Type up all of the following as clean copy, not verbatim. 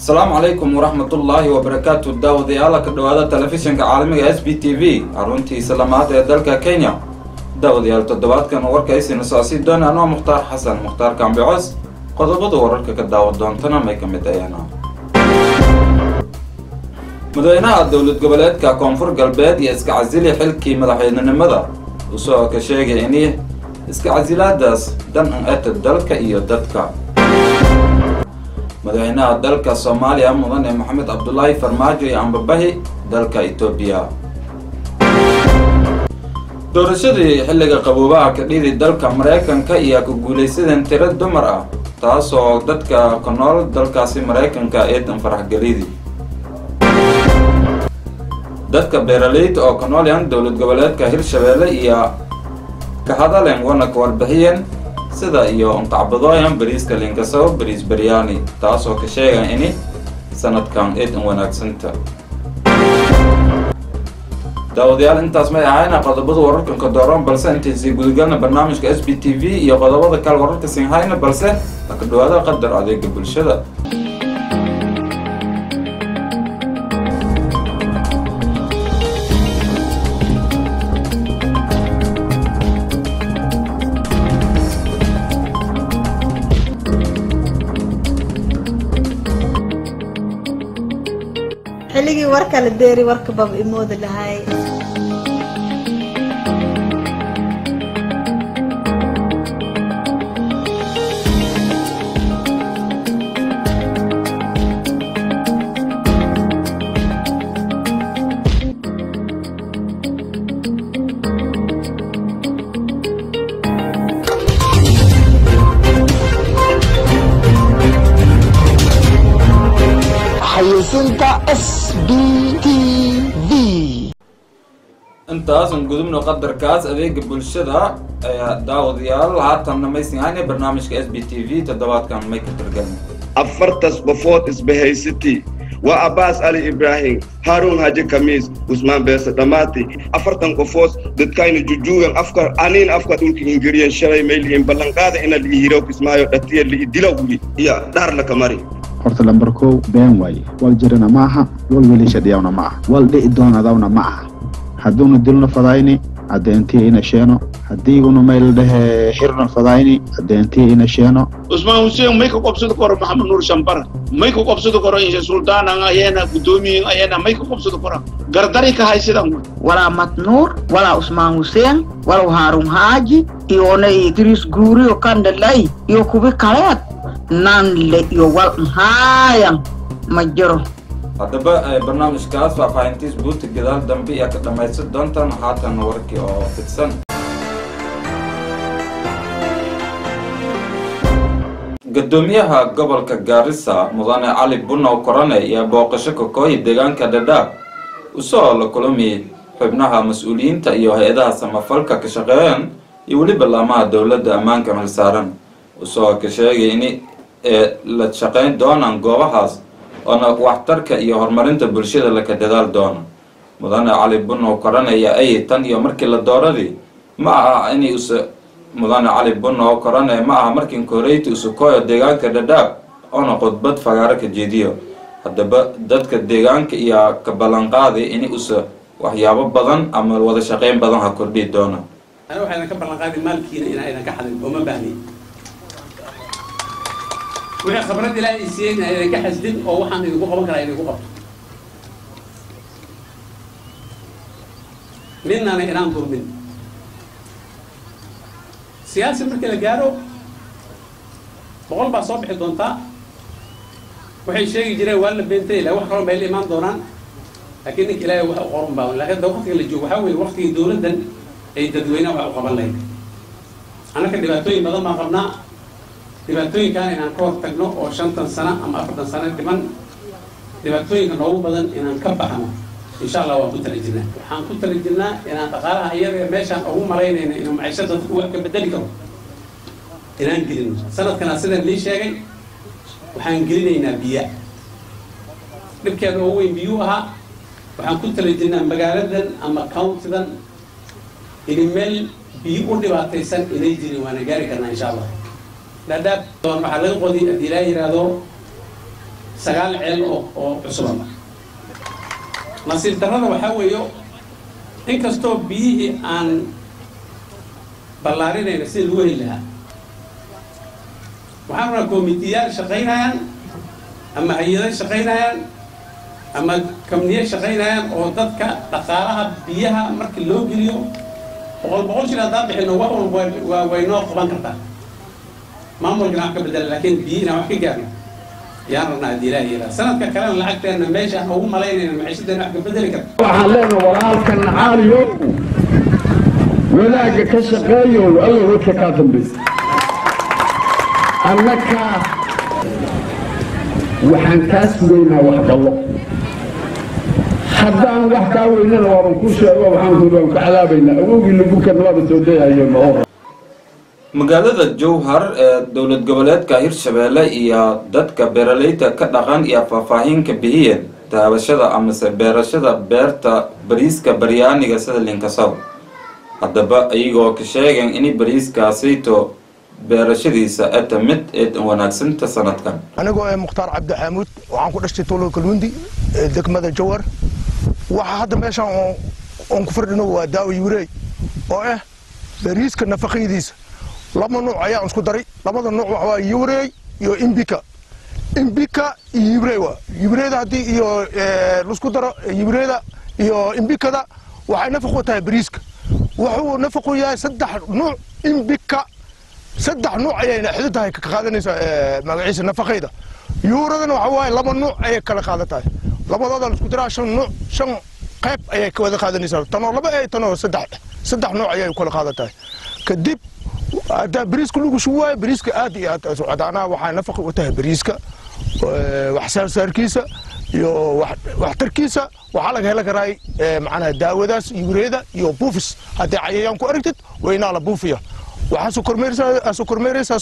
السلام عليكم ورحمة الله وبركاته. داود يالا كدوادة تلفزيون كعالمي SBTV أرونتي سلامات دالكا كينيا. داود يالا تدوات كان ورك أيسي نساسي دون أنا مختار حسن مختار كان بعز قضبض ورك كداود دون تنا ما يكمل أيانا. مدينة الدولة قبلت ككونفور قلبات يسك عزيلي حلكي مدحين النمذا وسوا كشيء يعني اسك عزيلات داس دم أنت دالكا إيو دتكا. مدينة دالكا الصوماليا مدن محمد عبد الله فرماجو عم ببهي دالكا إثيوبيا. دورشدي حلقة قبوبها كديدي دالكا مريكان كايا كجوليسيدن ترد دمرة تاسو دتكا كنول دالكا سي مريكان كايد انفرح قليدي. dadka beeraleyda oo ka nool yahay dawlad goboleedka Hirshabeelle iyo ka hadaleen wana ka warbixiyeen sida iyo tacbadooyan bariiska linkaso bariis baryaani taasoo ka sheegan in sanadkan eed wanaagsantaa daawadayaal intaas ma ahayna qodobada wararka ka dooran balse intii gudgalna barnaamijka SBTV iyo qodobada kale wararka siin hayna balse ka dhawaada qadar adeega bulshada حلقي وركا للديري وركا باب إمود اللي هاي حيسنتا SBTV انتاس نقدمنا قدر كاس أذيك بالشدة داود يال هاتم نميسين هاي برنامج SBTV تدوات كان ميك ترجم أفرتس بفوت إسبهاي ستي وأباس علي إبراهيم هارون هاجي كميس عثمان بيس دماتي أفرتن كفوس دتكاين جوجوين أفكار أنين أفكار تلك إنجريان شراي ميلهم بلنقادة إن اللي يهيروك اسمايو دتير اللي يدلوه يا دار لك ماري horta lambarko been way wal jirana maaha wal wiilasha dhiyawna maaha wal dhii doonadawna maaha haduuna dilna fadayni adeenti ina sheeno hadiiguna meel dhahe xirna fadayni adeenti ina sheeno Usman Hussein may ko qabsado koro Maxamed Nuur Shambara may ko qabsado koro in sultaan ang ayena gudoomi ayena may ko qabsado koro gardari ka haysidan ولا متنور ولا عثمان حسين ولا هارون هاجي يوني إدريس غوري وكاندلاي يوكوبي كالات نان لي يوال هايان مجرو هذا برنامج كاس فاينتيز بوت جدال دمبي يا كلام يصير دونتن هاتن وركي أو فتسن قدوميها قبل كجارسة مضانة علي بنا وقرنة يا باقشك كوي دجان كددا وصار لكلامي حبناها مسؤولين تأيو هيدا سمافلك كشغيان يولي بالله ما دولة أمان كمل سارن وصار كشغي يعني لتشقين دون عن جوهاز أنا واحترك يا هرمرنت بالشدة لك دال دون مضانة علي بنا وقرنة يا أي تاني يومرك الدورة دي مع إني مدن علي بنا وقرنة مع مركن كوريت وسكويا دجان كددا أنا قد بد فجارك جديو هذا بدك دجان يا كبلانقاضي إني وحيابا بدن أما الوضع شقين بدن هكردي دونا أنا وحنا كبلانقاضي مالكين إن كحد وما بهني وهي خبرت لا إنسان إن كحزدين أو وحنا يبغى بكرة يبغى مننا أنا إيران دورمين سياسي مركز الجارو بقول بصبح دونتا وحي شيء يجري ولا بنتي لا واحد قرن بين الإمام دوران لكنك لا واحد قرن باون لكن ده وقت اللي جو بحاول وقت يدور دن أي تدوينه وقبل لين أنا كنت دبعتوي بدل ما قبلنا دبعتوي كان إن أنكر تجنو أو 5 سنة أم 4 سنة كمان دبعتوي كان هو بدل إن أنكبحنا إن شاء الله وكنت الجنة وحنكنت الجنة إن أتقارها هي ماشى أو مرين إنه معيشة هو كبدلكم إن أنجلين سنة كان سنة ليش شيء وحنجلين بياء نبكي هو بيوها وحنكنت الجنة مجالدا أما كاونتدا إن مل بيقول لي بعتيسن إلى جري وأنا جاري كنا إن شاء الله لا ده طبعا محل القضية دي لا يرادو sagaal ceel oo cusub nasiib darrada waxaa weeyo inkastoo biyihii aan ballaarinayna sida lagu heli lahaa waxaan rabaa koomitiyaal shaqaynayaan ama hay-ada shaqaynayaan ama kamniye shaqaynayaan oo dadka dhaqaalaha biyaha markii loo geliyo boqol shil haddaan bixino wax walba way noo qaban kartaa maamulkana wax ka bedela laakiin biyihina wax ka gaarno yaan rabnaa haddii ilaahi yidhaha sanadka kalena lacagteenna meesha aan ugu malaynayna maciishadeena wax ka bedeli karta waxaan leenahay walaalkan caaliyow wadaagga ka shaqeeyow alla wadka kaa dambaysa annaka waxaan kaa sugaynaa wax ballo haddaan wax kaa weynana waaban ku sheego waxaan ku cadaabaynaa awowgii lagukan waaba soo dayahayo mahor magaalada jowhar ee dowlad goboleedka hirshabeelle iyo dadka beeraleyda ka dhaqan iyo faahfaahinka bixiyeen daabashada amase beerashada beerta bariiska baryaaniga sida linkasow haddaba iyagoo ka sheegeen in bariiskaasayto beerashadiisa eta mid ee wanaagsanta sanadkan anigoo mukhtaar cabdi xamuud waxaan ku dhashtay tuulada kalwindi degmada jowhar waxa hadda meeshaan oon ku fardhino waa daawo yuurey oo ah bariiska nafaqadiisa laba nooc ayaan isku daray labada nooc waxa waa yuurey iyo imbika iyo yuurey waa yuureyda haddii iyo laisku daro yuureyda iyo imbikada waxay nafaqo tahay bariiska wuxuu nafaqo yahay saddex nooc imbika saddex nooc ayayna xididahay ka qaadanaysaa magaciisa nafaqayda yuuradana waxa waaye laba nooc ayay kala qaadatahay labadooda isku daraa shan qayb ayay ka wada qaadanaysaa tanoo laba ay tanoo saddex nooc ayay kala qaadatahay kadib hadda bariiska lagu shubayo bariiska aad iyo aad socdaana waxaa nafaqo u tahay bariiska wax saarkiisa iyo waxtarkiisa waxaa laga heli karaa macnaha daawadaas yuureeda iyo buufis haddii cayayaan ku aragtid waynaa la buufiya waxaa soo kormeeraysaa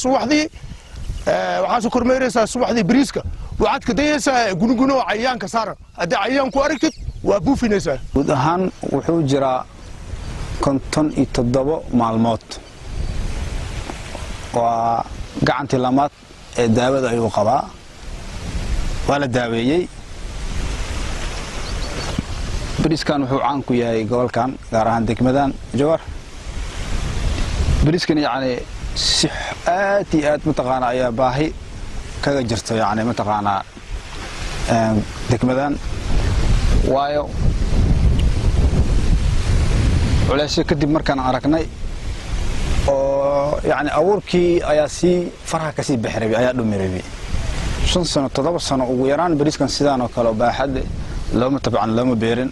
subaxdii bariiska waxaad ka dayaysaa gunuguno cayayaanka saaran haddii cayayaan ku aragtid waa buufinaysaa guud ahaan wuxuu jiraa 57 maalmood waa gacantii lamaad ee daawada ayuu qabaa waa la daaweeyey bariiskan wuxuu caan ku yahay gobolkan gaar ahaan degmadan jowhar bariiskan yacni si aad iyo aad mataqaanaa ayaa baahi kaga jirta yacni mataqaanaa degmadan waayo culeysyo kadib markaan aragnay oo yacni abuurkii ayaa sii faraha kasii bixi rabay ayaa dhumi rabay 5 sano 7 sano ugu yaraan bariiskan sidaan oo kale baaxad looma tabcan looma beerin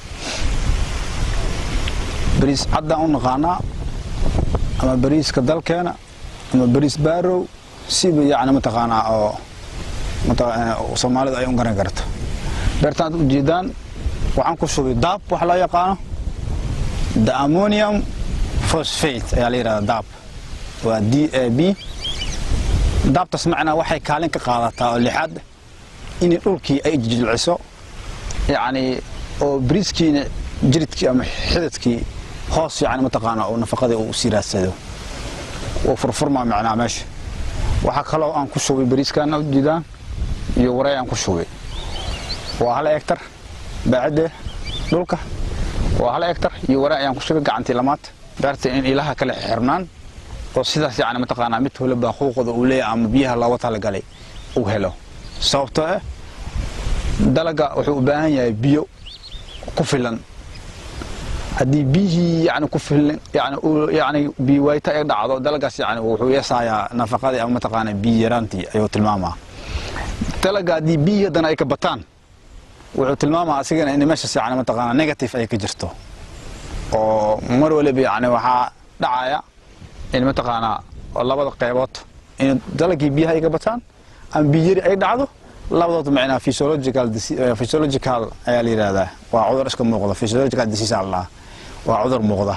bariis caddaan u naqaanaa ama bariiska dalkeena ama bariis baarow siba yacni mataqaanaa oo soomaalida ay u garan karto beertaan u jeedaan waxaan ku shubay daab wax loo yaqaano the ammonium phosphate ayaa la yidhahdaa daab waa DAB daabtaas macnaa waxay kaalin ka qaadataa oo lixaad in dhulkii ay jilciso yacni oo bariiskiina jiridkii ama xididkii hoos yacni mataqaanaa oo nafaqadii uu sii raadsado oo furfurmaa macnaa meesha waxaa kaloo aan ku shubay bariiskaana u jeedaan iyo wareey aan ku shubay waa 1 hektar baacide dhulka waa 1 hektar iyo wareey ayaan ku shubay gacantii lamaad beerta in ilaha kale xirnaan oo sidaas yacni mataqaanaa mid waliba baaquuqda uu leeyahay ama biyaha looga talagalay uu helo sababtoo ah dalaga wuxuu u baahan yahay biyo ku filan haddii biyihii yacni ku filan yacni biyo waayta ay dhacdo dalagaas yacni wuxuu yeesaayaa nafaqadii ama mataqaanaa biyo yaraantii ayuu tilmaamaa dalaga haddii biyihi haddana ay ka bataan wuxuu tilmaamaa asigana in meeshaas yacni mataqaanaa negative ay ka jirto oo mar waliba yacni waxaa dhacaya in mataqaanaa labada qaybood in dalagii biyaha ay ka bataan ama biyo yari ay dhacdo labadood macnaa physiological ayaa la yidhaahdaa waa cudur iska muuqda physiological disease allah waa cudur muuqda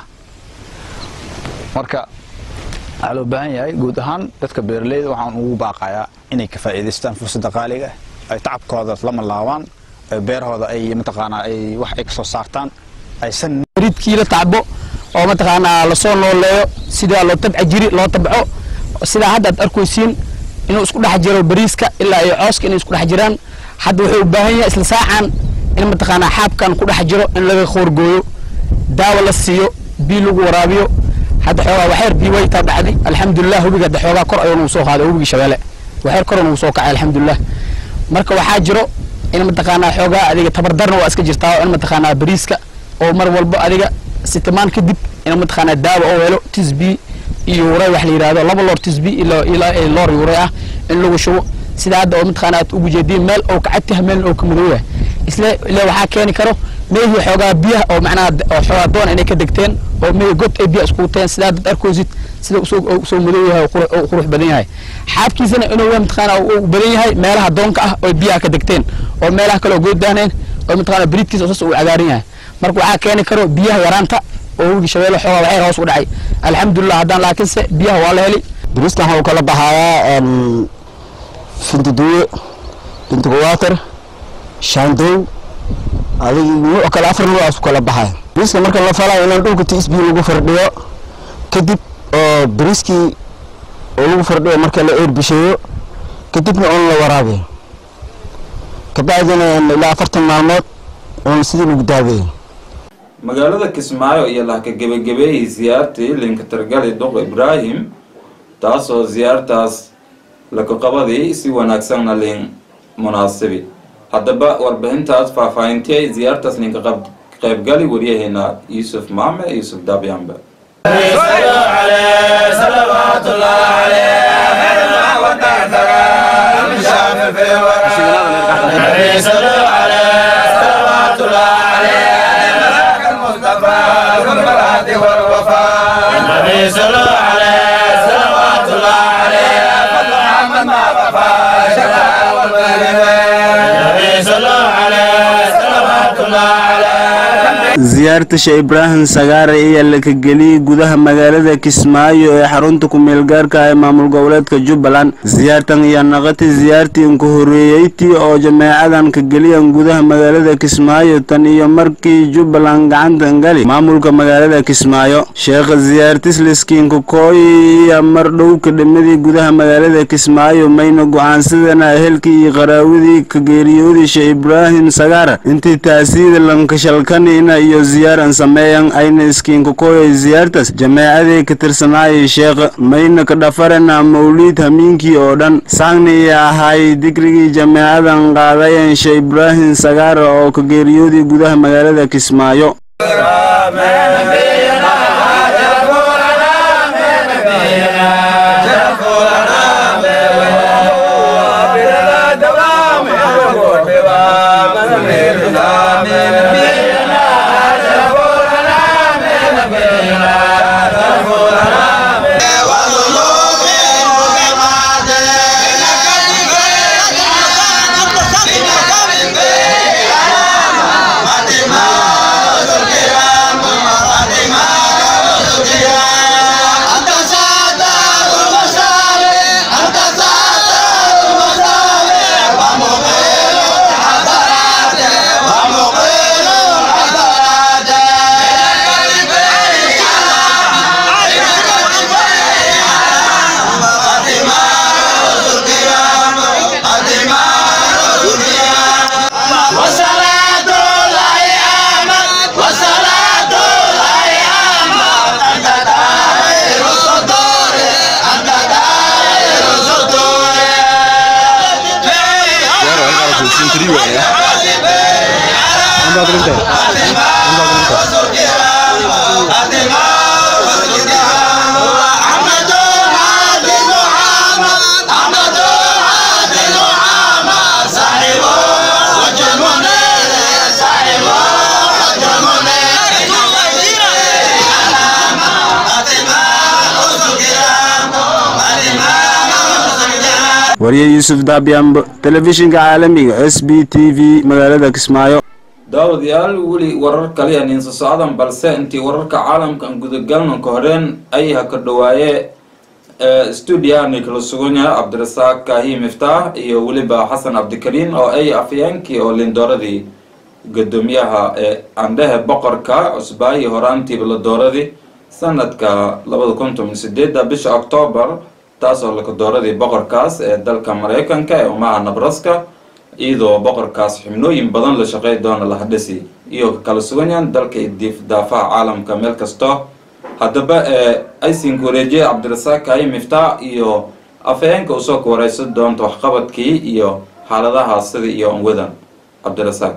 marka waxaa loo baahan yahay guud ahaan dadka beeraleyda waxaan ugu baaqayaa inay ka faa'iidaystaan fursadda qaaliga ay tacabkooda lama laabaan beerahooda ay mataqaanaa ay wax ay ka soo saartaan aysan ridkii la tacbo oo mataqaanaa la soo nooleeyo sida loo tabci jiri loo tabco sida hadda aad arkaysiin inuu isku dhex jiro bariiska ilaa iyo cooska inay isku dhex jiraan hadda wuxuu u baahan yahay isla saacan in mataqaanaa xaabkan ku dhex jiro in laga khoorgooyo daawo la siiyo biyo lagu waraabiyo hadda xoogaa waxyar biyo way taa dhacday alxamdulilah hubiga hadda xoogaa kor ayuu nagu soo qaaday hubigii shabeelle waxyar kor nagu soo kacay alxamdulilah marka waxaa jiro in mataqaanaa xoogaa adiga tabardarna waa iska jirtaa in mataqaanaa bariiska oo mar walba adiga sitimaan kadib in mataqaanaa daawo oo helo tisbi iyo waray wax la yiraahdo laba loor tisbi ilaa loor waray ah in lagu shubo sida hadda oo mataqaanaa ugu jeedin meel oo kacagta meel oo ka madow ah isla waxa keeni karo meehi xoogaa biyaha oo macnaa oo xoogaa doon inay ka degteen oo meehi god ay biyo isku teen sida dad arkoosid sida soo madow yahay oo qurux badan yahay xaabkiisana inuu mataqaanaa uu badan yahay meelaha doonka ah oo biyaha ka degteen oo meelaha kale oo goodaaneen oo mataqaanaa bariidkiisa oo soo cagaaran yahay marka waxa keeni karo biyaha yaraanta oo ugu shabeelo xoogaa waxay hoos u dhacay alxamdulilah haddaan laakiinse biyaha waa la heli bariiskan waxa uu kala baxayaa fintiduwe bintuwater shandow adiga nuuc kale afar nuuc kala baxay bariiska marka la falay in dhulka TSB lagu fardhiyo kadib oo bariiskii oo lagu fardhiyo marka la erbisheeyo kadibna on la waraabiyo kabacdina ilaa 40 maalmood oo sidii lagu daaweeyo magaalada Kismaayo iyo la ka gabagabeeyay ziyaartii linka targali Doq Ibrahim taasoo ziyaartaas la ka qabaday si wanaagsan lin munaasibi haddaba warbixintaas faahfaahintii ziyaartaas ninka qaybgali wariyahayna Yusuf Maame Yusuf Dabiyanba ziyaarta Sheikh Ibrahim Sagaare ayaa la ka geliyay gudaha magaalada Kismaayo ee xarunta ku meel gaarka ah maamul goboleedka Jubbaland ziyaartan ayaa noqotay ziyaartii ugu horeeyay oo jameecadan ka geliyeen gudaha magaalada Kismaayo tan iyo markii Jubbaland gacanta gali maamulka magaalada Kismaayo sheekh ziyaartis liskiin ku kooy mar dhow ka dhimadii gudaha magaalada Kismaayo mayna go'aansadana helkii qaraawidii ka geeriyooday Sheikh Ibrahim Sagaare intii taasiid lanka shalkan iyo ziyaaran sameeyaan ayna iskiin ku kooyay ziyaartas jameecadii ka tirsanay sheekh mayna ka dhafarana mawlid hamiinkii oo dhan saangni ahay digrigii jameecadan qaadayeen Sheikh Ibrahim Sagaare oo ka geeriyooday gudaha magaalada Kismaayo wariye Yusuf Dabiyanba telefishinka caalamiga SBTV magaalada Kismaayo daawadayaal wali warar kale aan soo socdaan balse intii wararka caalamka aan gudagalno ka horeen ay ka dhawaaye studio Nicolas Sugonya Abdirasaaq Kahi Miftah iyo waliba Xasan Abdikariin oo ay afyaankii oo lindooradii gudoomiyaha andaha boqorka cusbaayi horaantii la dooradii sanadka 2018 bisha October taasoo la dooradii boqorkaas ee dalka Mareykanka ee Omaha Nebraska iyadoo boqorkaas xubnooyin badan la shaqey doona la hadhisi iyo kala suganyan dalka daafaha caalamka meel kasto haddaba aysin wareejiye cabdirasaaq ay miftaa iyo afhayeenka usoo wareysan doonta waxqabadkii iyo xaaladaha sida iyo wadan cabdirasaaq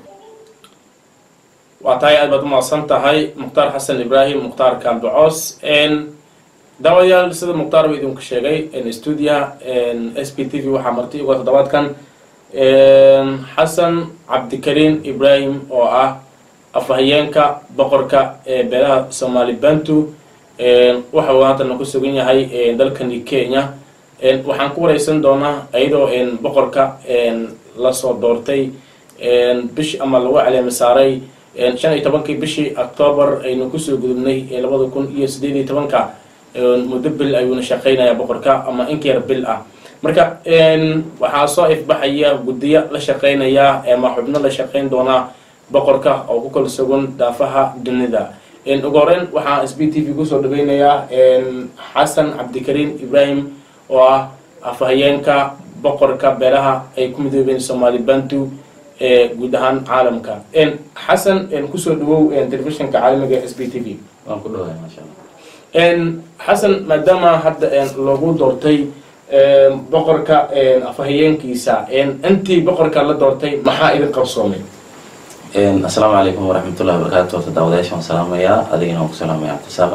وعطاي أدبت ما صنتهاي مختار حسن إبراهيم مختار كان بعوس إن دوايا لسه مختار بيدون كشجعي إن استوديا إن SPTV وحمرتي وتدوات كان إن حسن عبد الكريم إبراهيم أو أفهيانك بقرك بلا سومالي بنتو إن وحوات النقصوجين هاي إن دلكني كينيا إن وحنكور يسند دونا أيضا إن بقرك إن لصو دورتي إن بش أما لو على مساري shan iyo tobankii bishii October aynu ku soo gudubnay 2018 muddo bil ayuuna shaqeynaya boqorka ama in ka yar bil ah marka waxaa soo ifbaxaya gudiya la shaqeynaya ama xubno la shaqeyn doona boqorka oo ku kala sugan daafaha dunida ugu horreyn waxaa SPTV ku soo dhaweynaya Xasan Cabdikariim Ibrahim oo ah afhayeenka boqorka beelaha ay ku midoobeen Soomaali Bantu guud ahaan caalamka xasan kusoo dhawow telefishinka caalamiga SPTV waan ku dhawahay ma sha Allah xasan maadaama hadda loogu doortay boqorka afhayeenkiisa intii boqorka la doortay maxaa idin qabsoomay assalaamu calaykum waraxmatullahi wabarakaatuh tadawadayaashan salaamaya adigana waan ku salaamaya cabdisaaq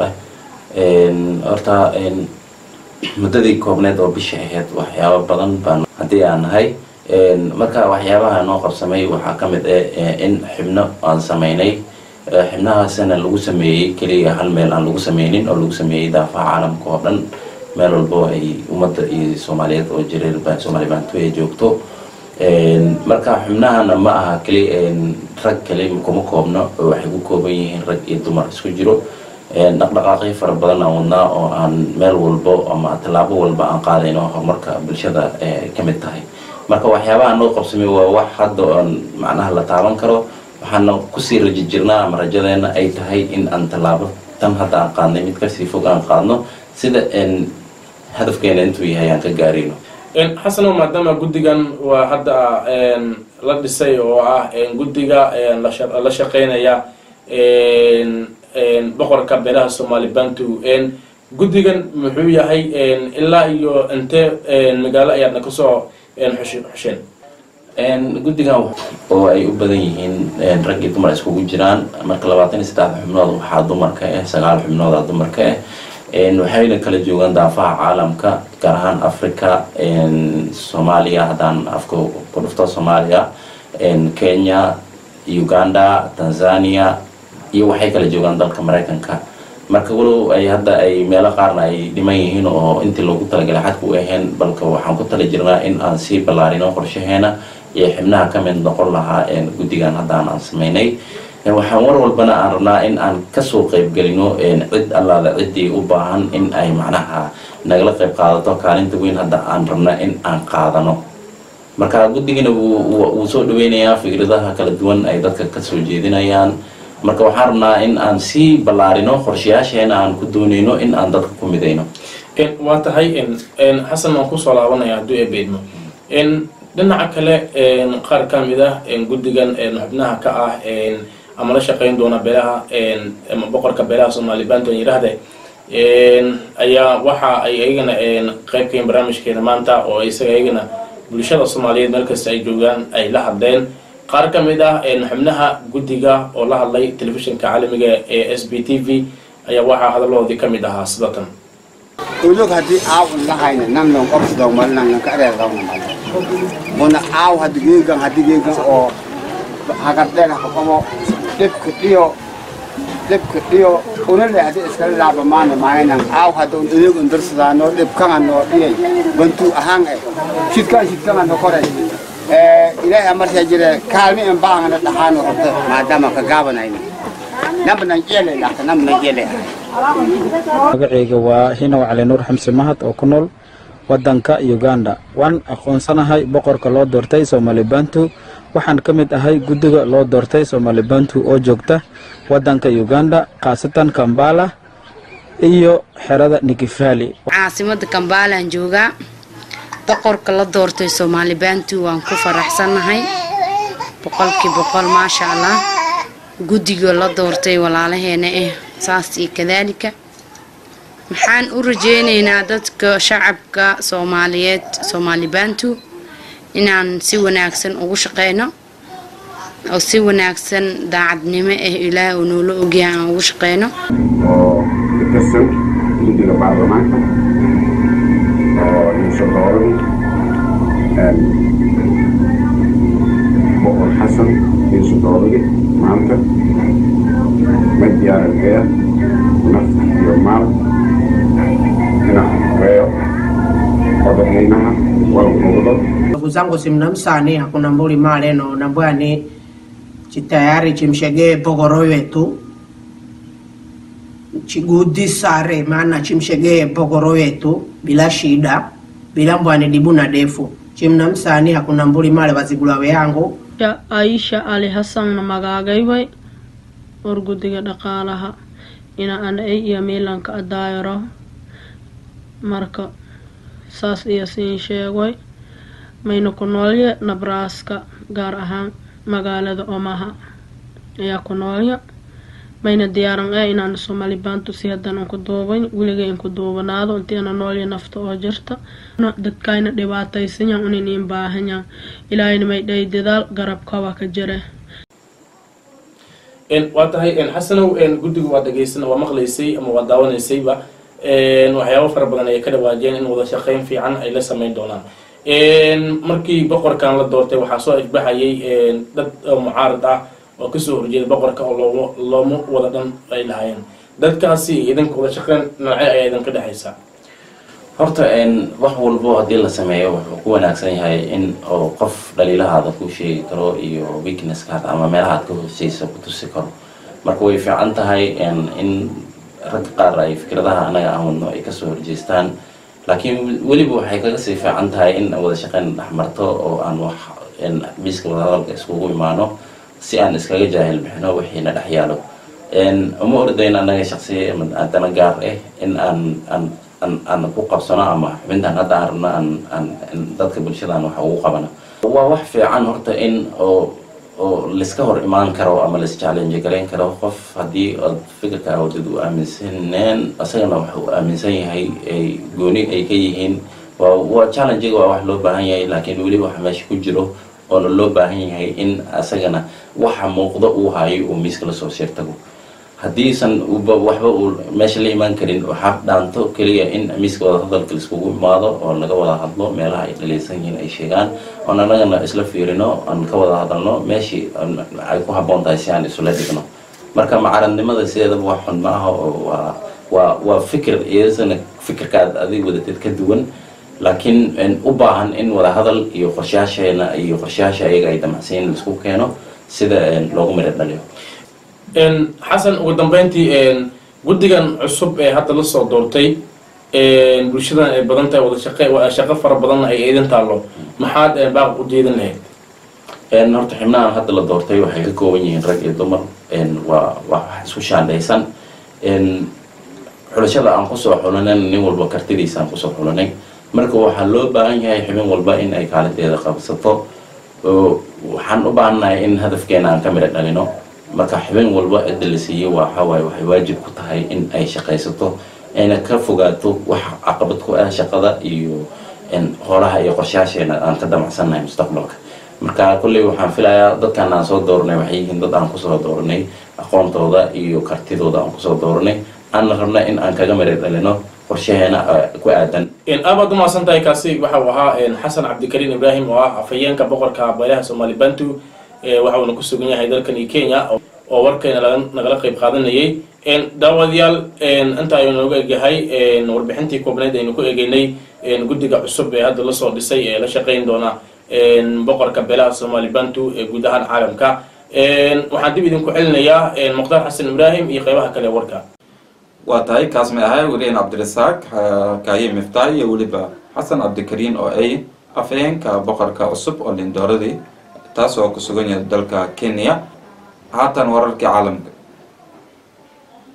horta muddadii koobneed oo bisha ahayd waxyaabo badan baan haddii aan nahay marka waxyaabaha noo qabsamay waxaa ka mid in xubno aan sameynay xubnahaasna lagu sameeyey kaliya hal meel aan lagu sameynin oo lagu sameeyey daafaha caalamka oo dhan meel walbo ay ummadda iyo Soomaaliyeed oo jireer Soomaali Bantu ay joogto marka xubnahana ma aha kaliya rag kaliya kuma koobno waxay ku kooban yihiin rag iyo dumar isku jiro dhaqdhaqaaqyo fara badan aan wadnaa oo aan meel walbo ama tallaabo walba aan qaadayno horumarka bulshada ka mid tahay marka waxyaabaha noo qabsamay waa wax hadda aan macnaha la taaban karo waxaana kusii rajo jirnaa ama rajadeena ay tahay in aan tallaabo tan hadda aan qaadnay mid kasii fog aan qaadno sida hadafkeena intuu yahay aan ka gaarino xasan maadaama guddigan waa hadda la dhisay oo ah guddiga la shaqeynaya boqorka beelaha Soomaali Bantu guddigan muxuu yahay ilaa iyo intee magaalo ayaadna kasoo xuseen guddigan oo ay u badan yihiin rag iyo dumar iskugu jiraan marka 23 xubnood waxaa dumarka 9 xubnood dumarka waxayna kala joogaan daafaha caalamka gaar ahaan Afrika Soomaaliya haddaan afka ku dhufto Soomaaliya Kenya Uganda Tanzania iyo waxay kala joogaan dalka Mareykanka marka walow ay hadda ay meelo qaarna ay dhiman yihiin oo intii loogu talagalay xadku u ahayn balka waxaan ku tala jirnaa in aan sii ballaarino qorshaheena iyo xubnaha ka mid noqon lahaa guddigan haddaan aan sameynay waxaan war walbana aan rabnaa in aan kasoo qaybgelino cid allaada ciddii u baahan in ay macnaha nagala qayb qaadato kaalinta weyn hadda aan rabna in aan qaadano marka guddigana wuu soo dhaweynayaa fikradaha kala duwan ay dadka kasoo jeedinayaan marka waxaan rabnaa in aan sii ballaarino qorshayaasheena aan ku doonayno in aan dadka ku midayno waa tahay xasan waan kusoo laabanaya hadduu ebeedmo dhinaca kale qaar ka mid ah guddigan xubnaha ka ah ama la shaqeyn doona beelaha ama boqorka beelaha Soomaali Bantu yiraahdo ayaa waxa ay ayagana qayb ka barnaamijkeena maanta oo isaga ayagana bulshada Soomaaliyeed meel kasta ay joogaan ay la hadleen qaar ka mid ah xubnaha guddiga oo la hadlay telefishinka caalamiga ee SPTV ayaa waxa hadalloodii ka mid ahaa sidatan ولو هدي أو نهاينا نملون قبض دوما نملون كأريد دوما ماله بنا أو هدي جيجان أو هكذا حكمه لب كتيو ونرى هدي إسكال لعب معنا أو هدون إليك ندرس دانو لب كمان نو إيه بنتو أهان شيت كان نقرأ إلهي أمر سجل كلمة إنباعنا تحانو ما دام كجابنا هنا نبنا جيلة لا نبنا جيلة magacayga waa Hinow Cali Nuur Xamse Mahad oo ku nool wadanka Uganda waan aqoonsanahay boqorka loo doortay Soomaali Bantu waxaan ka mid ahay guddiga loo doortay Soomaali Bantu oo joogta wadanka Uganda qaasatan Kampala iyo xerada Nikifali caasimada Kampala aan joogaa boqorka la doortay Soomaali Bantu waan ku faraxsanahay boqolkiiba boqol ma sha Allah guddiga la doortay walaalaheena saas iyo kadalika maxaan u rajeynaynaa dadka shacabka Soomaaliyeed Soomaali Bantu inaan si wanaagsan ugu shaqeyno oo si wanaagsan daacadnimo Ilaahay uu noo ogyahay aan ugu shaqeyno كسر جدي بعض معك شطاري بقول حسن في شطاري معك مديار الجاه نفس يومال هنا غير قدرنا والموضوع zangu simnamsani hakuna mbuli male no nambwani chitayari chimshege pogoro yetu chigudi sare maana chimshege pogoro yetu bila shida bila mbwani dibuna defu chimnamsani hakuna mbuli male wazigulawe yangu ya Aisha Ali Hassan na magagaybay orgudiga dhaqaalaha ina ana iyo Milanka adaayro marka saas iyo siin sheegay mayna ku noolya Nebraska gaar ahaan magaalada Omaha ayaa ku noolya mayna diyaaran inaan Soomaali Bantu si hadan ku dooban wiligeyn ku doobanaado intii aan noolya nafta oo jirta dadkayna dhibaataysan yahay in baahan Ilaahayna may dadaal garabka waa ka jira waatahay xasanow guddigu waa dhageysan waa maqlaysay ama waa daawanaysayba waxyaabo fara badan ay ka dhawaajeen in wada shaqeyn fiican ay la sameyn doonaan markii boqorkan la doortay waxaa soo ajbaxayay dad mucaarad ah oo kasoo horjeeda boqorka oo looma wada dhan ay lahaayeen dadkaasi idinka wada shaqeyn noocee ayaa idinka dhexaysa horta wax walbo haddii la sameeyo wuxuu ku wanaagsan yahay in oo qof dhaliilahaada ku sheegi karo iyo weaknesskaada ama meelahaad ka hooseysa ku tusi karo marka way fiican tahay in rag qaar ay fikradaha anaga aan wadno ay kasoo horjeestaan laakiin weliba waxay kaga sii fiican tahay in wada shaqeyn dhexmarto oo aan wax miiska wadahadalka iskugu imaano si aan iskaga jaahil bixino wixiina dhex yaalo uma ordayna anaga shaqsiya adana gaar in aan ku qabsano ama xubintan hadda aan rabno aan dadka bulshadaan wax ugu qabano waa wax fiican horta in oo liska hor imaan karo ama lis challenge gareyn karo qof haddii aad fikirka wadad u aaminsaneen asagana waxa uu aaminsan yahay ay gooni ay ka yihiin waa challenge waa wax loo baahan yahay laakiin weliba waxa meesha ku jiro oo loo baahan yahay in asagana waxa muuqdo uu hayo uu miiska la soo sheertago haddiisan waxba uu meesha la imaan karin waxaa dhaanto keliya in miiska wada hadalka laiskugu imaado oo laga wada hadlo meelaha ay dhalaysan yihiin ay sheegaan oon annagana isla fiirino aan ka wada hadalno meeshii ay ku habboon tahay si aan isula dhigno marka mucaaradnimada sideedaba wax xun ma aha oo waa fikir iyadana fikirkaad adiga wadatid ka duwan laakiin u baahan in wada hadal iyo qorshayaasheena iyo qorshayaasha ayaga ay damacsiin laisku keeno sida loogu miro dhaliyo xasan ugu dambeyntii guddigan cusub ee hadda la soo doortay bulshadan ay badan tahay wada shaqo fara badan ay idin taallo maxaad baaq u jeedin lahayd horta xubnahan hadda la doortay waxay ka kooban yihiin rag iyo dumar waa wax isku shaandhaysan xulashada aan kusoo xulanay nin walba kartidiisa aan kusoo xulanay marka waxaa loo baahan yahay xubin walba in ay kaalinteeda qabsato waxaan u baahannahay in hadafkeena aan ka midho dhalino marka xubin walba cidda la siiyey waxawaaye waxay waajib ku tahay in ay shaqaysato ayna ka fogaato wax caqabad ku ah shaqada iyo howlaha iyo qorshayaasheena aan ka damacsannahay mustaqbalka marka kulley waxaan filayaa dadkan aan soo dooranay waxay yihiin dad aan kusoo dooranay aqoontooda iyo kartidooda aan kusoo dooranay aanna rabna in aan kaga midho dhalino qorshaheena ku aadan aad u mahadsan tahay kaasi waxa uu ahaa xasan cabdikariin ibraahim oo ah afhayeenka boqorka beelaha Soomaali Bantu waxa uu ku sugan yahay dalkan Kenya oo warkeena nagala qayb qaadanayay daawadayaal inta ayuu nooga egahay warbixintii koobnayd aynu ku eegaynay guddiga cusub ee hadda la soo dhisay ee la shaqeyn doona boqorka beelaha Soomaali Bantu ee guud ahaan caalamka waxaan dib idinku celinayaa Muqtaar Xasan Ibraahim iyo qaybaha kale warka waa tahay kaas ma ahay weliin Cabdirasaaq kaaye Miftaah iyo weliba Xasan Cabdikariin oo ay afhayeenka boqorka cusub oo lindooradii taas oo ku sugan yahay dalka Kenya haatan wararkii caalamka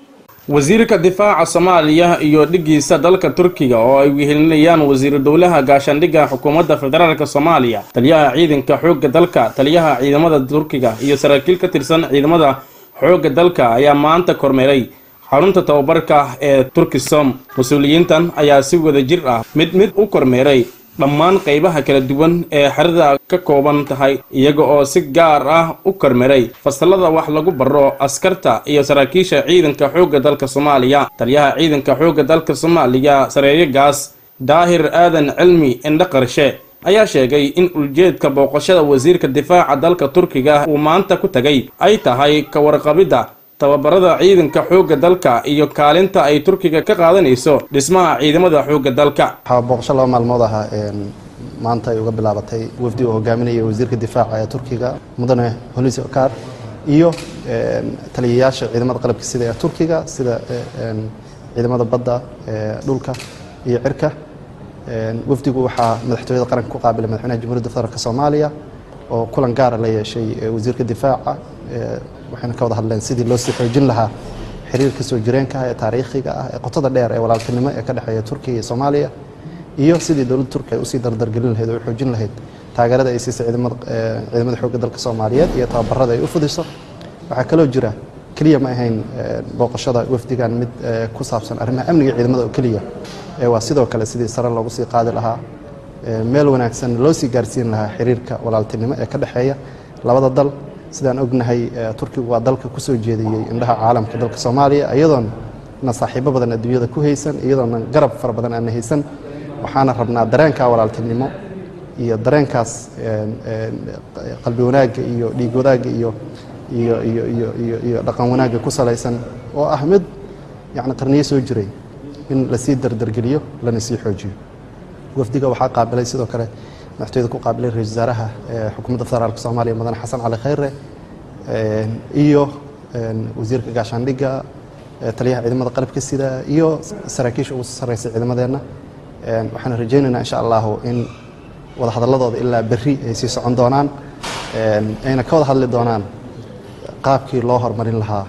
wasiirka difaaca Soomaaliya iyo dhigiisa dalka Turkiga oo ay wehelinayaan wasiir dowlaha gaashaandhigga xukuumadda federaalka Soomaaliya taliyaha ciidanka xoogga dalka taliyaha ciidamada Turkiga iyo saraakiil ka tirsan ciidamada xoogga dalka ayaa maanta kormeeray xarunta tababarka ee Turkisom. Mas'uuliyiintan ayaa si wada jir ah mid u kormeeray dhammaan qaybaha kala duwan ee xerada ka kooban tahay iyaga oo si gaar ah u kormeeray fasalada wax lagu baro askarta iyo saraakiisha ciidanka xoogga dalka Soomaaliya. Taliyaha ciidanka xoogga dalka Soomaaliya Sareeye Gaas Daahir Aadan Cilmi Indhaqarshe ayaa sheegay in ujeedka booqashada wasiirka difaaca dalka Turkiga uu maanta ku tagay ay tahay ka warqabida tababarada ciidanka xoogga dalka iyo kaalinta ay Turkiga ka qaadanayso dhismaha ciidamada xoogga dalka. booqasho laba maalmood ah maanta ay uga bilaabatay wafdi uu hogaaminayay wasiirka difaaca ee Turkiga mudane Hulusi Akar iyo taliyayaasha ciidamada qalabka sida ee Turkiga sida ciidamada badda dhulka iyo cirka. wafdigu waxaa madaxtooyada qaranka ku qaabilay madaxweynaha Jamhuuriyadda Federaalka Soomaaliya oo kulan gaar ah la yeeshay wasiirka difaaca waxayna ka wada hadleen sidii loo sii xoojin lahaa xiriirka soo jireenka ee taariikhiga ah ee qotada dheer ee walaaltinimo ee ka dhaxeeya Turkiga iyo Soomaaliya iyo sidii dawladda Turkiga ay u sii dardargelin lahayd oo xoojin lahayd taageerada ay siisay ciidamada xoogga dalka Soomaaliyeed iyo tababarada ay u fudiso. waxaa kaloo jira kaliya ma ahayn booqashada wafdigan mid ku saabsan arrimaha amniga ciidamada oo kaliya waa sidoo kale sidii sare loogu sii qaadi lahaa meel wanaagsan loo sii gaarsiin lahaa xiriirka walaaltinimo ee ka dhaxeeya labada dal. sidaan ognahay Turkigu waa dalka ku soo jeediyay indhaha caalamka dalka Soomaaliya iyadoona saaxiibo badan adduunyada ku haysan iyadoona garab fara badan aan haysan. waxaana rabnaa dareenka walaaltinimo iyo dareenkaas qalbi wanaagga iyo dhiig wadaagga iyo dhaqan wanaagga ku salaysan oo ah mid qarniyo soo jiray in la sii dardargeliyo lana sii xoojiyo. wafdiga waxaa qaabilay sidoo kale madaxtooyada ku qaabilay ra'iisul wasaaraha xukuumadda federaalka Soomaaliya mudane Xasan Cali Khayre iyo wasiirka gaashaandhigga taliyaha ciidamada qalabka sida iyo saraakiisha ugu sarreysay ciidamadeena. waxaan rajaynaynaa insha Allah in wada hadalladooda ilaa berri ay sii socon doonaan ayna ka wada hadli doonaan qaabkii loo horumarin lahaa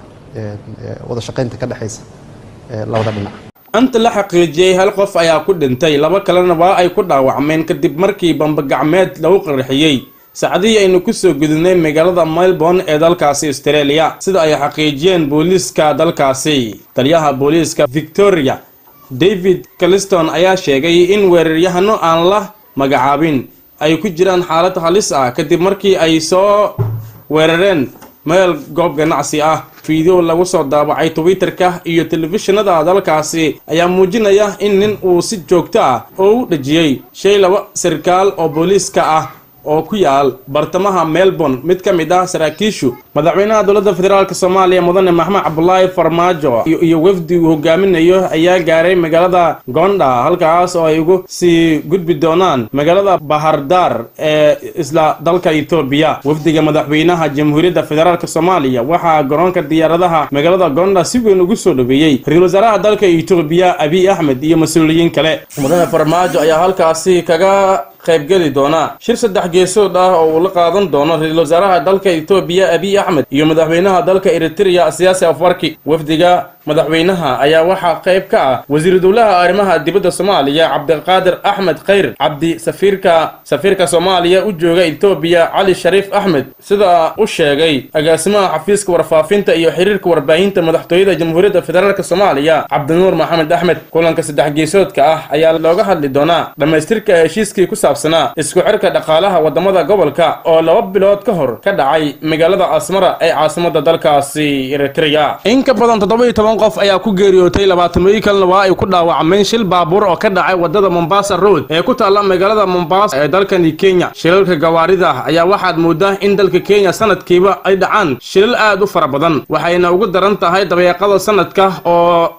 wada shaqaynta ka dhaxaysa labada dhinac. anta la xaqiijiyay hal qof ayaa ku dhintay laba kalena waa ay ku dhaawacmeen kadib markii bamba gacmeed lagu qarxiyay saacadihii aynu ku soo gudubnay magaalada Melbourne ee dalkaasi Australia sida ay xaqiijiyeen booliiska dalkaasi. taliyaha booliiska Victoria David Caliston ayaa sheegay in weeraryahanno aan la magacaabin ay ku jiraan xaalad halis ah kadib markii ay soo weerareen meel goob ganacsi ah. fiideo lagu soo daabacay Twitter-ka iyo telefishinada dalkaasi ayaa muujinaya in nin uu si joogto ah u dhajiyay shay laba sarkaal oo booliiska ah oo ku yaal bartamaha Melbourne. mid ka mid ah saraakiishu madaxweynaha dowladda federaalka Soomaaliya mudane Maxamed Cabdullaahi Farmaajo iyo wafdi uu hogaaminayo ayaa gaaray magaalada Gonda halkaas oo ay ugu sii gudbi doonaan magaalada Bahardar ee isla dalka Itoobiya. wafdiga madaxweynaha Jamhuuriyadda Federaalka Soomaaliya waxaa garoonka diyaaradaha magaalada Gonda si weyn ugu soo dhaweeyay ra'iisul wasaaraha dalka Itoobiya Abiy Ahmed iyo mas'uuliyiin kale. mudane Farmaajo ayaa halkaasi kaga qaybgali doona shir saddex geesood ah oo uu la qaadan doono ra'iisul wasaaraha dalka Itoobiya Abiy Ahmed iyo madaxweynaha dalka Eritrea Siyaasi Afwerki. wafdiga madaxweynaha ayaa waxaa qayb ka ah wasiir dowlaha arrimaha dibadda Soomaaliya Cabdiqaadir Axmed Khayr Cabdi safiirka Soomaaliya u jooga Itoobiya Cali Shariif Axmed sida uu sheegay agaasimaha xafiiska warfaafinta iyo xiriirka warbaahinta madaxtooyada Jamhuuriyadda Federaalka Soomaaliya Cabdinuur Maxamed Axmed. kulanka saddex geesoodka ah ayaa looga hadli doonaa dhamaystirka heshiiskii ku saabsanaa isku xirka dhaqaalaha wadamada gobolka oo 2 bilood ka hor ka dhacay magaalada Asmara ee caasimadda dalkaasi Eritrea. in ka badan 17 qof ayaa ku geeriyootay 20 kalena waa ay ku dhaawacmeen shil baabuur oo ka dhacay wadada Mombasa Road ee ku taala magaalada Mombasa ee dalkani Kenya. shilalka gawaarida ayaa waxaad moodaa in dalka Kenya sanadkiiba ay dhacaan shilal aad u fara badan waxayna ugu daran tahay dabeeqada sanadka oo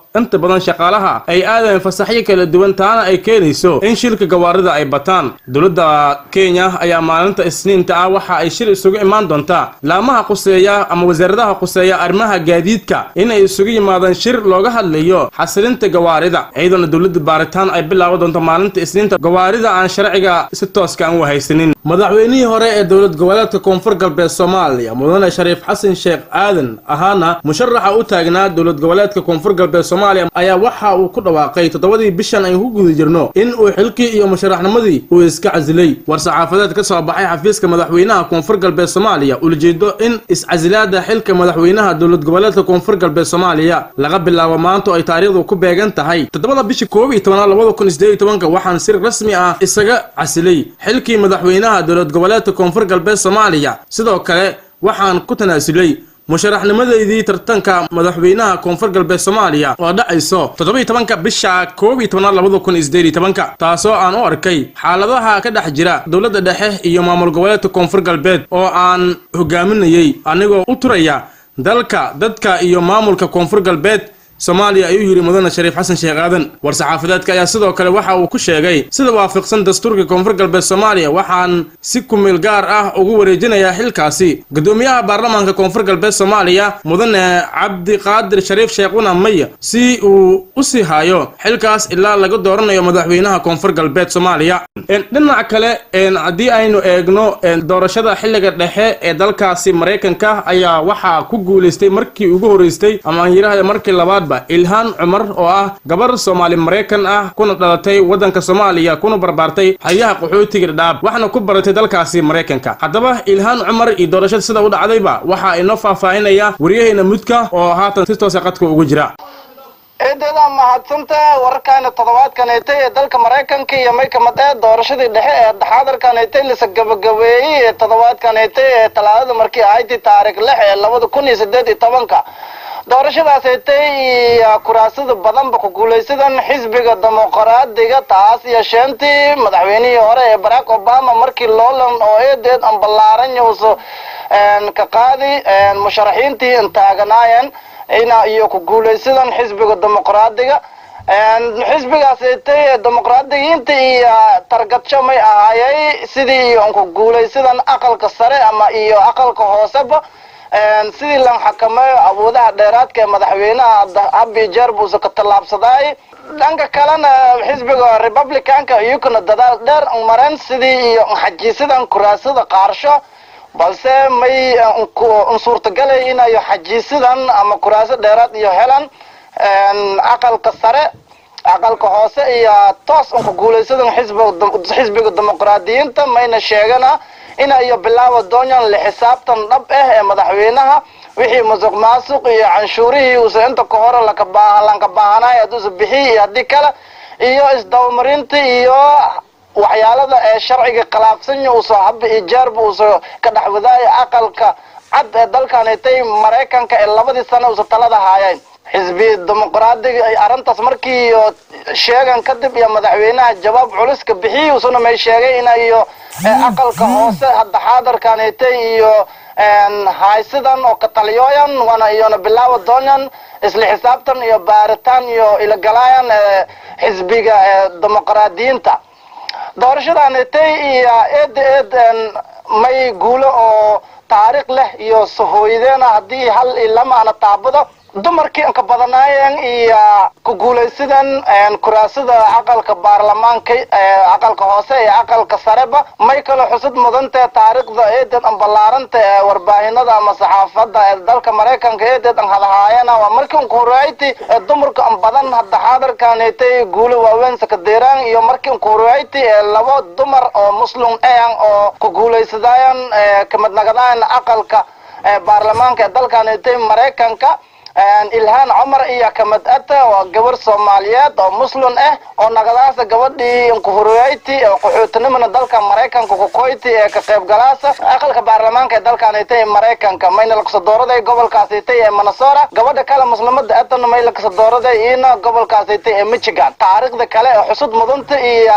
inta badan shaqaalaha ay aadayaan fasaxyo kala duwan taana ay keenayso in shilka gawaarida ay bataan dowladda Kenya ayaa maalinta Isniinta ah waxa ay shir isugu imaan doontaa laamaha quseeya ama wasaaradaha quseeya arrimaha gaadiidka in ay isugu yimaadaan shir looga hadlayo xasilinta gawaarida iyadoo dowladda baaritaan ay bilaabi doonto maalinta Isniinta gawaarida aan sharciga si toos ah u haysanin madaxweynihii hore ee dowlad goboleedka Koonfur Galbeed Soomaaliya Mudane Shariif Xasan Sheekh Aadan ahaana musharaxa u taagnaa dowlad goboleedka Koonfur Galbeed Soomaaliya ayaa waxa uu ku dhawaaqay 7 bishan ay ku guda jirno in uu xilkii iyo musharaxnimadii uu iska casilay war saxaafadeed ka soo baxay xafiiska madaxweynaha Koonfur Galbeed Soomaaliya uu jeedo in iscasilaada xilka madaxweynaha dowlad goboleedka Koonfur Galbeed Soomaaliya laga bilaabo maanta ay taariikhdu ku beegan tahay 7 bisha 2018 waxaan si rasmi ah isaga casilay xilkii madaxweynaha dowlad goboleedka Koonfur Galbeed Soomaaliya sidoo kale waxaan ku tanaasulay musharaxnimadeedii tartanka madaxweynaha Koonfur Galbeed Soomaaliya oo dhacayso 17 bisha 2018 taasoo aan u arkay xaaladaha ka dhex jira dowladda dhexe iyo maamul goboleedka Koonfur Galbeed oo aan hogaaminayay anigoo u turaya dalka dadka iyo maamulka Koonfur Galbeed Soomaaliya ayuu yiri Mudane Shariif Xasan Sheekh Aadan war saxaafadeedka ayaa sidoo kale waxa uu ku sheegay sida waafaqsan dastuurka Koonfur Galbeed Soomaaliya waxaan si kumeel gaar ah ugu wareejinayaa xilkaasi gudoomiyaha baarlamaanka Koonfur Galbeed Soomaaliya Mudane Cabdi Qaadir Shariif Sheekhuna Maya si uu u sii hayo xilkaas ilaa laga dooranayo madaxweynaha Koonfur Galbeed Soomaaliya dhinaca kale hadii aynu eegno doorashada xilliga dhexe ee dalkaasi Mareykanka ayaa waxa ku guuleystay markii ugu horeysay ama aan yiraahdo markii labaad Ilhaan Cumar oo ah gabar Soomaali Mareykan ah kuna dhalatay wadanka Soomaaliya kuna barbaartay xayaha qaxootiga Dhadhaab waxna ku baratay dalkaasi Mareykanka haddaba Ilhaan Cumar iyo doorashada sida u dhacdayba waxa ay noo faahfaahinaya wariyahayna mudka oo haatan si toos ah qadka ugu jira eedada mahadsanta wararkaana toddobaadkan ay tahay dalka Mareykanka iyo meekamada doorashadii dhexe ee dhaxadarkan ay tahay la gabagabeeyay toddobaadkan ay tahay talaadada markii ay taariikh 2018 doorashadaas ay tahay kuraasada badan ba ku guuleysadaan xisbiga dimuqraadiga taas iyo shantii madaxweynihii hore ee Barack Obama markii loolan oo eedeed aan ballaaran yuuso ka qaadi musharaxiintii intaaganaayeen ina iyo ku guuleysadaan xisbiga dimuqraadiga xisbigaas ay tahay dimuqraadiyiinta iyo targadsho may ahaayay sidii aan ku guuleysadaan aqalka sare ama iyo aqalka hooseba sidii lan xakameeyo awoodaha dheeraadka ee madaxweynaha Abi Jarbu ka talaabsaday dhanka kalena xisbiga Republicanka iyaguna dadaal dheer mareen sidii iyo xajiisadan kuraasada qaarsho balse may suurtagalay in ay xajiisadan ama kuraasada dheeraad iyo helan aqalka sare aqalka hoose iyo toos ku guuleysadan xisbiga dimuqraadiyiinta mayna sheegana in ay bilaabo doonyan la xisaabtan dhab ah ee madaxweynaha wixii musuqmaasuq iyo canshuurihii uu inta ka hor la ka baahanay aduu bixiyay hadii kale iyo isdawmarinta iyo waxyaalada ee sharciga khilaafsan uu soo hab ijaarbu uu soo ka dhaxwaday aqalka cad ee dalkan ay Mareykanka ee 2 sano uu talada haayeen xisbi dimuqraadiga ay arintaas markii sheegan kadib iyo madaxweynaha jawaab culus ka bixiyay uu soo sheegay in ay aqalka hoose hadda xaadarkan ay iyo haysidan oo ka taliyooyan wana iyona bilaabo doonyan isla xisaabtan iyo baaritaan iyo ila galayaan xisbiga dimuqraadiyiinta doorashadan ay eed may guulo oo taariikh leh iyo sahooyadeen hadii hal ilama ana taabado dumarkii ka badanaayeen iyo ku guuleysadaan kuraasada aqalka baarlamaanka aqalka hoose iyo aqalka sareba may kala xusud mudanta taariikhda eedan ballaaranka warbaahinada ama saxaafadda ee dalka Mareykanka eedan hadahaayana waa markii uu horeeyay dumarka badan hadda xaadarkan ay guulo waaweyn ka deeraan iyo markii uu horeeyay labo dumar oo muslim ah oo ku guuleysadaan kamid nagadaan aqalka baarlamaanka dalkan ay Mareykanka Ilhaan Cumar iyo kamid oo gabar Soomaaliyeed oo muslim ah oo nagadaas gabadhii ku horeeyay oo qaxootinimada dalka Mareykanka ku qoytay ee ka qayb galaasa aqalka baarlamaanka dalkan ay Mareykanka mayna la kasoo dooraday gobolkaas ay Minnesota gabadha kale muslimada aadna may la kasoo dooraday in gobolkaas ay Michigan taariikhda kale ee xusud mudanta iyo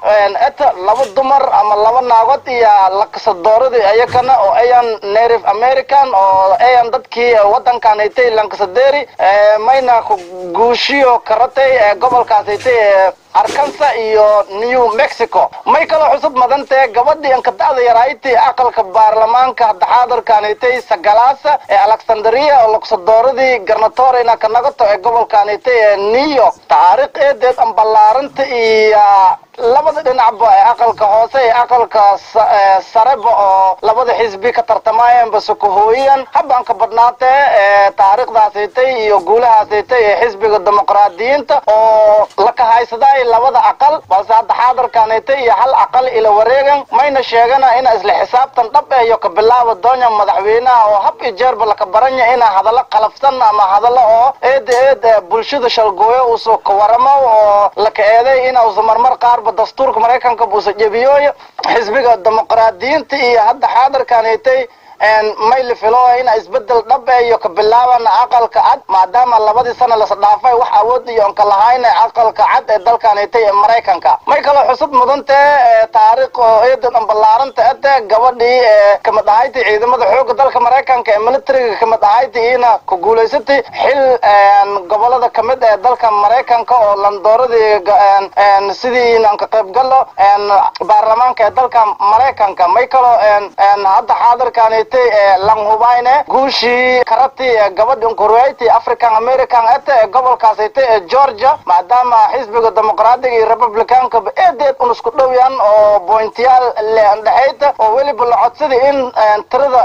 laba dumar ama laba naagood iyo la kasoo dooraday ayakana oo ayan Native American oo ayan dadkii wadankan ay lan kasoo kadeeri mayna ku guushiyo karatay gobolkaasaytay Arkansas iyo New Mexico may kala xusub madantay gabadhii an ka da'da yaraaytay aqalka baarlamaanka xaadirkaanaytay sagalaasa Alexandria oo luqsadooradii garnatorina ka nagato gobolkaanaytay New York taariikheed an ballaaranta iyo labada dhinacba aqalka hoose iyo aqalka sareba oo labada xisbi ka tartamayeen bas ku hooyaan habaan ka badnaatay taariikhdaasaytay iyo guulahaasaytay xisbiga dimuqraadiyiinta oo la ka haysaday labada aqal balse hadda xaadirkaanaytay iyo hal aqal ila wareegan mayna sheegana in isla xisaabtan dhab iyo ka bilaabo doonyo madaxweynaha oo hab iyo jeerba la ka baranya in hadallo qalafsan ama hadallo oo eed bulshada shalgooyo uu soo ka waramo oo la ka eeday in uu marmar qaar dastuurka Mareykanka buu sajabiyo xisbiga dimuqraadiyiinta iyo hadda xaadirkaanaytay mayl filo in isbedel dhab iyo ka bilaaban aqalka cad maadaama labadii sano la dhaafay wax awood iyo ka lahayn aqalka cad ee dalkaanaytay Mareykanka may kala xusub mudanta taariikh eedan ballaaranta gabadhii kama dhahayd ciidamada xoogga dalka Mareykanka ee militariga kama dhahayd ina ku guuleysatay xil gobolada kamid ee dalka Mareykanka oo landooradii sidii in ka qayb galo baarlamaanka ee dalka Mareykanka may kala hadda xaadirkaan lang hubayne guushi karati gabadhan Kuwait African American gobolkaasayta Georgia maadaama xisbiga dimuqraadiga iyo Republicanka eedeed uu isku dhawayaan oo pointiyaal leeyahay oo waliba la codsaday in tirada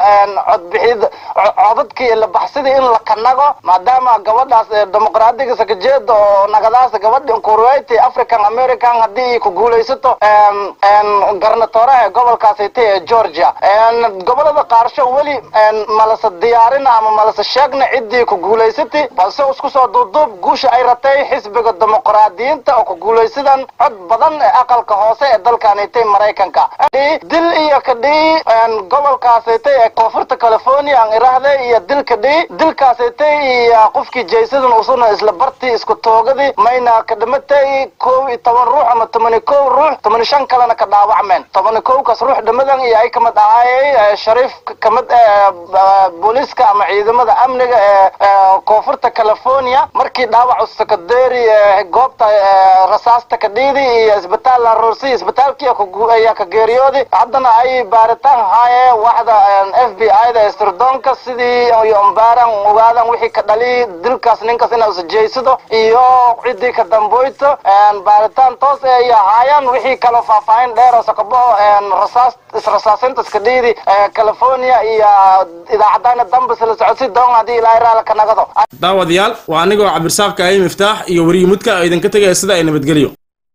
codadkii la baxsaday in la kanago maadaama gabadhaas dimuqraadiga sakajeedo oo nagadaas gabadhan Kuwait African American hadii ku guuleysato garnatooraha gobolkaasayta Georgia gobolada qaarsho wali malasa diyaarina ama malasa sheegna cidii ku guuleysatay balse isku soo duuduub guusha ay ratay xisbiga dimuqraadiyiinta oo ku guuleysadaan cod badan ee aqalka hoose ee dalkaanaytay Mareykanka dil iyo kadii gobolkaasaytay ee koonfurta California aan iraahday iyo dilkaasaytay iyo qofkii jeysadan usuna isla bartii isku toogadii mayna ka dhimatay 12 ruux ama 12 ruux 15 kalena ka dhaawacmeen 12 kaas ruux dhimadan iyo ay kamid ahaayay Sharif kamid booliska ama ciidamada amniga ee koonfurta California markii dhaawac sakadeeri goobta rasaasta ka dhiiday iyo isbitaal la roosay isbitaalkii ayaa ka geeriyooday haddana ay baaritaan haye waxda FBI da Sirdoonka sidii ay umbaaran ogaadan wixii ka dhali dilkaas ninkaas inuu sajeysado iyo cidii ka damboyto baaritaan toos ay hayaan wixii kala faahfaahin dheer oo sakabo rasaasinta iska dhiiday California iyo idaacadana dambas la socodsi doon hadii ilaahay raala ka nagado daawadayaal waa anigoo Cabdirsaaqka ay Miftaax iyo wariye mudka ay idin ka tagay sida ay nabadgeliyo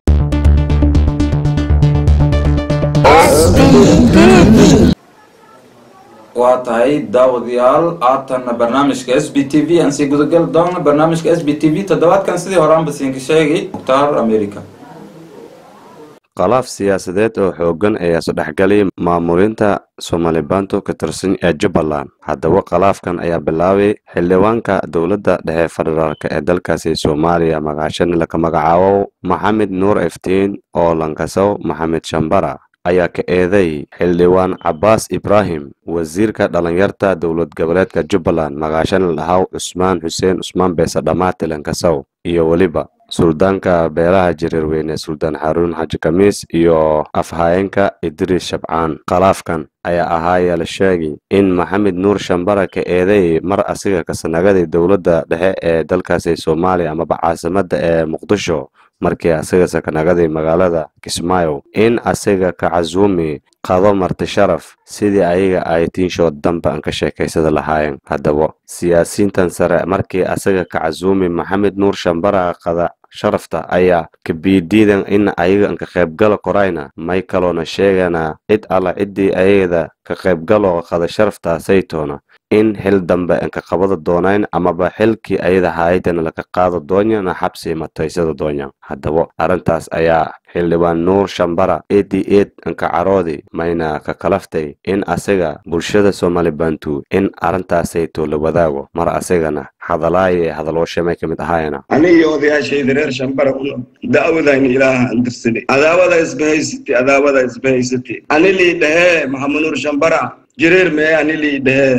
waa tahay daawadayaal aatan barnaamijka SBTV aan sii gudagal doona barnaamijka SBTV toddobaadkan sidii horaan basiinka sheegay Mukhtaar America khilaaf siyaasadeed oo xooggan ayaa isdhexgalay maamulinta Somalibantu ka tirsan ee Jubbaland haddaba khilaafkan ayaa bilaabay xildhibaanka dowladda dhexe federaalka ee dalkaasi Soomaaliya magacaashan la magacaabo Maxamed Nuur Iftiin oo lankasow Maxamed Shambara ayaa ka eeday xildhibaan Cabbaas Ibrahim wasiirka dhalinyarta dowlad goboleedka Jubbaland magacaashan lahaw Usmaan Xuseen Usmaan Beesa Dhamaate lankasow iyo waliba suldaanka beelaha Jareerweyne Suldaan Haruun Xaji Kamiis iyo afhayeenka Idris Shabcaan khilaafkan ayaa ahaa la sheegay in Maxamed Nuur Shambara ka eeday mar asiga ka sanagaday dowladda dhexe ee dalkaasi Soomaaliya ama caasimada ee Muqdisho markii asiga sakanagaday magaalada Kismaayo in asiga ka casuumi qado marti sharaf sidii ayaga ay tiinshood damba aan ka sheekaysada lahaayeen haddaba siyaasiyiintan sare markii asiga ka casuumi Maxamed Nuur Shambara qada sharafta ayaa ka biidiidan in ayaga ka qaybgalo korayna may kaloona sheegana cid alla cidii ayada ka qaybgalo qada sharafta saytoona in xil dambe aan ka qabada doonayn ama ba xilkii ayada haayadana la ka qaado doonana xabsi mataysada doonyan haddaba arintaas ayaa xildhibaan Nuur Shambara 88 an ka caroodi mayna ka kalaftay in asiga bulshada Somalibantu in arintaas ay to la wadaago mar asigana hadalaaye hadaloo sheemay kamid ahaayna aniga odayaashayda reer Shambara da'wadayna ilaaha andirsani adaawada isbahaysati anili dhahe Maxamed Nuur Shambara jireer mee anili dhahe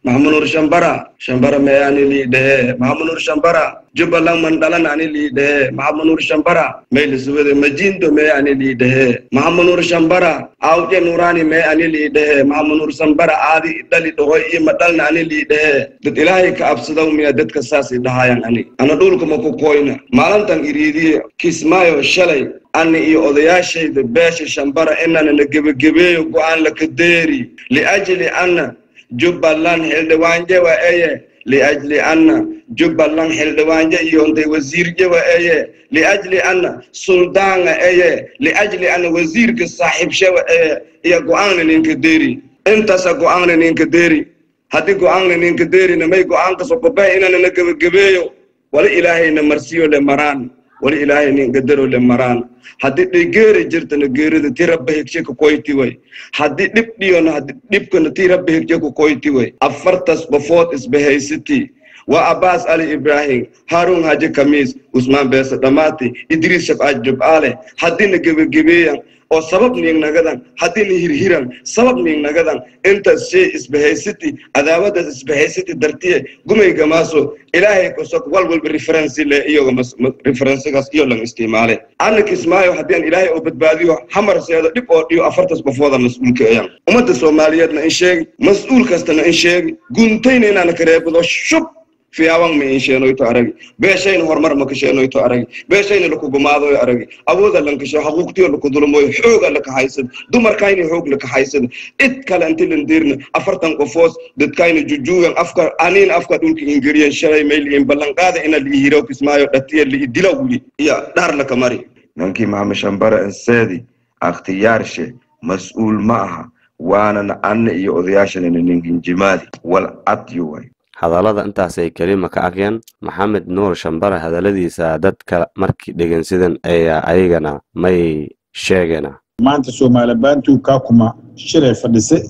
Mahammad Nur Shambara me ani liide Mahammad Nur Shambara Jubalang Mandalan ani liide Mahammad Nur Shambara me lisuwede Majindo me ani liide Mahammad Nur Shambara Auje Nurani me ani liide Mahammad Nur Shambara adi dali dohoy madalna ani liide dad ilahi ka absadaw mi dadka saasi dhahayan ani ana dhulka ma ku koyna maalintan iriidi kismaayo shalay ani iyo odayaashayda beesha Shambara inana nagabagabeeyo go'aan la kadeeri liajli anna Jubalan Hildewanje wa eye liajli anna Jubalan Hildewanje yonde wazir je wa eye liajli anna sultan eye liajli anna wazir ke sahib shewa eye ya go'aan ninka deeri inta sa go'aan ninka deeri hadi go'aan ninka deeri na may go'aan ka soo babay inana nagabagabeeyo wala ilaahay na marsiyo le maran wala ilaahay nin gadaro le maran hadii dhigeeri jirtana geerida tirabba higshee ku koyti way hadii dhib dhiyona hadii dhibkana tirabba higshee ku koyti way afartas bafood isbahaysati wa Abbas Ali Ibrahim Harun Haji Kamis Usman Besa Damati Idris Shafaq Jubale hadii nagabagabeeyan oo sabab nin nagadan hadii ni hirhiran sabab nin nagadan inta shay isbahaysati adaawada isbahaysati dartiye gumayga maaso ilaahay ku soo walwal reference le iyo referencegas iyo lan isticmaale anna kismaayo hadii ilaahay oo badbaadiyo xamar seedo dib oo dhiyo afartas bafooda mas'uulka ayaan umada Soomaaliyeedna in sheeg mas'uul kastana in sheeg guntayna inaan ka reebado shub في أوان من إنشاء نويتو أرجع بيشين هرمر ما كشاء نويتو أرجع بيشين لكو جماعة أرجع أبوذا لك شيء حقوقتي لكو ظلموي حقوق لك حيسد دمر كايني حقوق لك حيسد إتكال أنت لنديرنا أفرتن قفوس دت كايني جوجو أفكار أنين أفكار دول كإنجريان شراي ميل إن بلنقاد إن اللي يهرو كسمايو دتير اللي يدلوا يا دار لك ماري نانكي مع شمبرة السادي اختيارش مسؤول معها وانا أن يؤذياشن إن جمالي والأطيوي hadallada intaas ay kalima ka aqyaan Maxamed Nuur Shambara hadalladiisa dadka markii dhageysidan ayaa ayagana may sheegana maanta Soomaalibantu ka kuma shiray fadhisay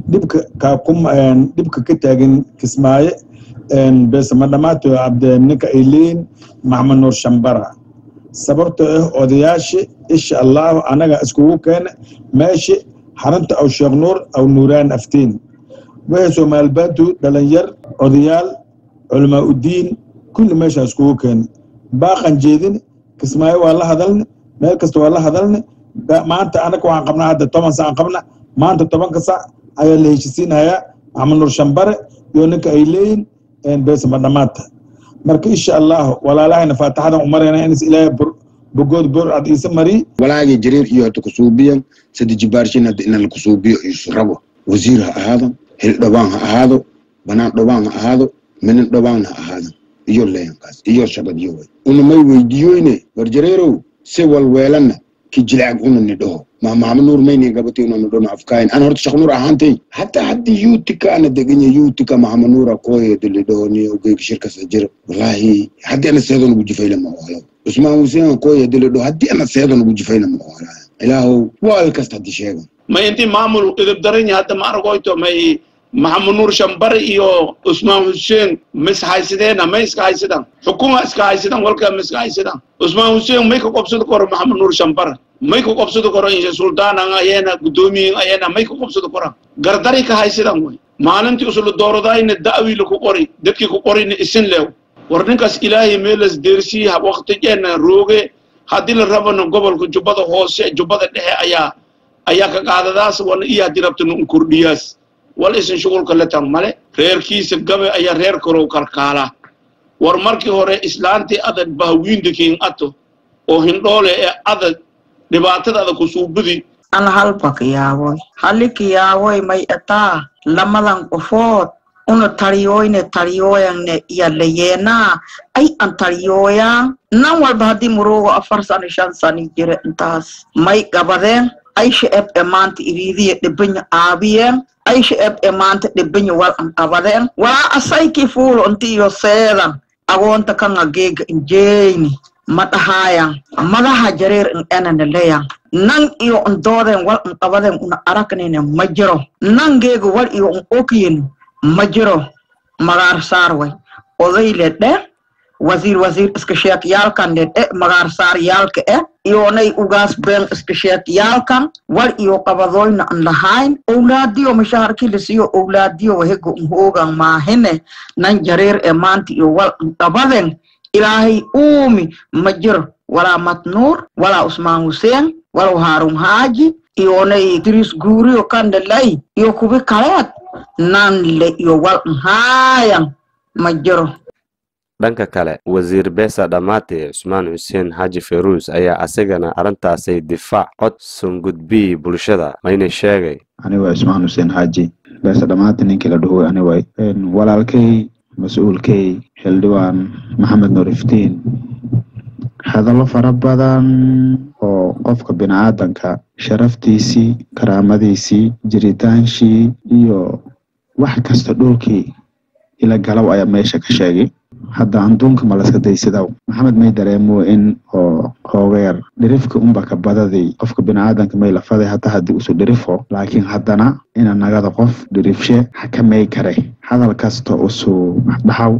dibka ka taagan Kismaayo bes madamaato Abdeenika Ileen Maxamed Nuur Shambara sababtoo odayaasha insha Allah anaga iskugu keen meeshi xarunta aw Sheekh Nuur aw Nuuraan aftiin Soomaalibantu dhalinyar odayaal علماء الدين كل ما يشاء سكوكن باقن جيدين كسماي والله هذلنا ما كست والله هذلنا ما أنت أنا كوان قبنا هذا طبعا ساعة قبنا ما أنت طبعا كسا هاي اللي يشسين هيا عمل نور شمبر يونك أيلين إن بس مدامات مرك إن شاء الله ولا لا نفاتح هذا عمرنا إنس إلى بقول بور عد اسم مري ولا يجري يو تكسوبيا سد جبارشين إن الكسوبيا يسربوا وزيرها هذا هل دوان هذا بنات دوان هذا من دوان هذا iyo leenkaas iyo shabadiyo una may weydiyoyne warjareerow si walweelana ki jilaag una nidho ma nuur mayni gabatay una nidho afkaan ana horta Sheekh Nuur ahaantay hatta hadii yuutika ana deganya yuutika ma nuura kooyay dilidho ni ogeey shirka sajir wallahi hadii ana seedan ugu jifayla ma wala Usman Hussein kooyay dilidho hadii ana seedan ugu jifayla ma wala ilaahu wal kasta di sheego ma intii maamul idib daranya hadda ma argoyto may Maxamed Nuur Shambara iyo Usman Hussein haysideen ma iska haysidaan xukuma iska haysidaan walka ma iska haysidaan Usman Hussein may ka qabsado koro Maxamed Nuur Shambara may ka qabsado koro in sultaan ayana gudoomiye ayana may ka qabsado koro gardari ka haysidaan way maalintii usul dooradayna daawi ku qori dadkii ku qorina isin leew warninkaas ilaahay meelas deersi waqtigeena rooge hadii la rabano gobolka Jubbada hoose Jubbada dhexe ayaa ka qaadadaas wana iyo hadii rabtano kordhiyaas wal isin shugul kala tan male reerkiisa gabe ayaa reer koro kalkaala war markii hore islaantii adad bahwiindikiin ato oo hindhoole ee adad dhibaatada ku suubidi ana halkiyaaway may ataa lamadan qofood una tariyoyne yaleena ay an tariyoya nan walba hadii murugo 4 sano 5 sano jira intaas may gabadeen ay sheeb maanta iriidiye dhibanya aabiyeen ay sheeb maanta dhibanya wal an qabadeen waa asayki fuul intiyo seedan agoonta kan ageega injeeyni madahayan madaha jareer in enana leeyan nan iyo ndooden wal an qabadeen una araknina majiro nan geega wal iyo okiyin majiro magaar saarway odayle dhe wasiir iska sheek yaalkan dhe magaar saar yaalka iyonay ugaas been iskasheetiyaalkan wal iyo qabadoyna aan lahayn owlaadiyo mashaharkii lasiyo owlaadiyo wahego unhoogan maahine nan jareer ee maanta iyo wal qabaden ilaahay uumi majir walaa matnuur walaa usmaan huseen walaa haarun haaji iyonay tiris guuriyo kandalay iyo kubi kaleed nanle iyo wal nhaayan majiro dhanka kale wasiir beesa dhamaate Usmaan Xuseen Haji Feruus ayaa asagana arintaasay difaac cod sungudbi bulshada mayna sheegay aniga Usmaan Xuseen Haji beesa dhamaate ninkii la dhaho aniga walaalkay mas'uulkay xildhibaan Maxamed Nuur Iftiin hadallo fara badan oo qofka bini'aadanka sharaftiisii karaamadiisii jiritaansii iyo wax kasta dhulkii ila galaw ayaa meesha ka sheegay hadda anduunka ma la iska daysadaa maxamed may dareemo in oo hoogeer dhirifka unba ka badaday qofka bini'aadanka may la faday hataa haddii usu dhirifo laakiin haddana ina nagada qof dhirifshe xakamay kare hadal kasta usu dhaxaw